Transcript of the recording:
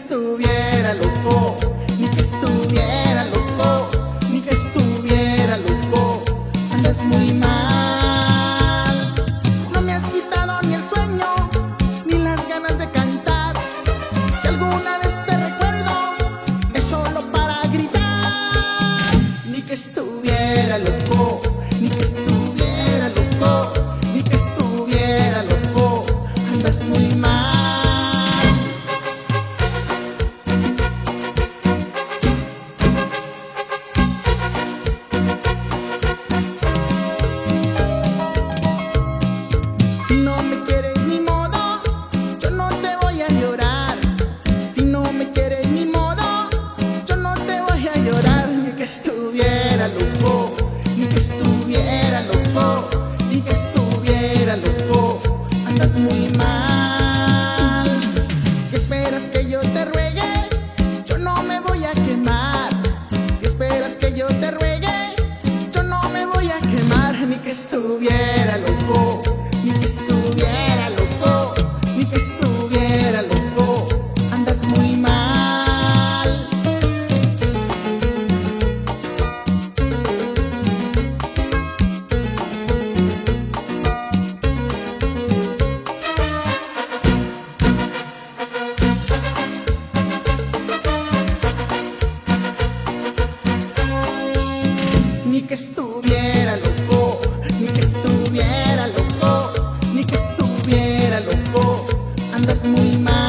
estuviera loco, ni que estuviera loco, ni que estuviera loco. Andas muy mal. No me has quitado ni el sueño, ni las ganas de cantar. Si alguna vez te recuerdo, es solo para gritar. Ni que estuviera loco, ni que estuviera loco, ni que estuviera loco. Andas muy mal. Si no me quieres ni modo, yo no te voy a llorar. Si no me quieres ni modo, yo no te voy a llorar. Ni que estuviera loco, ni que estuviera loco, ni que estuviera loco. Andas muy mal. Si esperas que yo te ruegue, yo no me voy a quemar. Si esperas que yo te ruegue, yo no me voy a quemar. Ni que estuviera loco, ni que estuviera loco, ni que estuviera loco. Andas muy mal. Ni que estuviera loco, ni que estuviera loco, ni que estuviera loco. Andas muy mal.